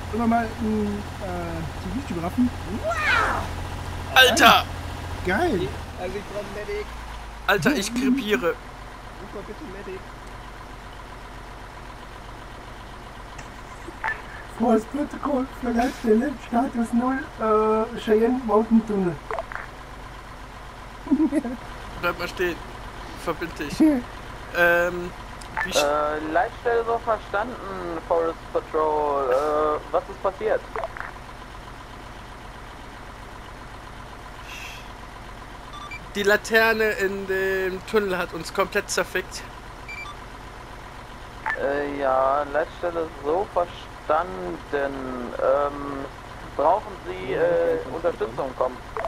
Sollen wir mal ein Zivilstück raffen? Alter! Geil! Also ich brauche Medic. Alter, ich krepiere. Ruf mal bitte Medic. Vorerst Protokoll, Verletzstelle, Status 0, Cheyenne Mountain Tunnel. Bleib mal stehen. Verbind dich. Leitstelle so verstanden, Forest Patrol. Was ist passiert? Die Laterne in dem Tunnel hat uns komplett zerfickt. Ja, Leitstelle so verstanden. Brauchen Sie Unterstützung? Kommen.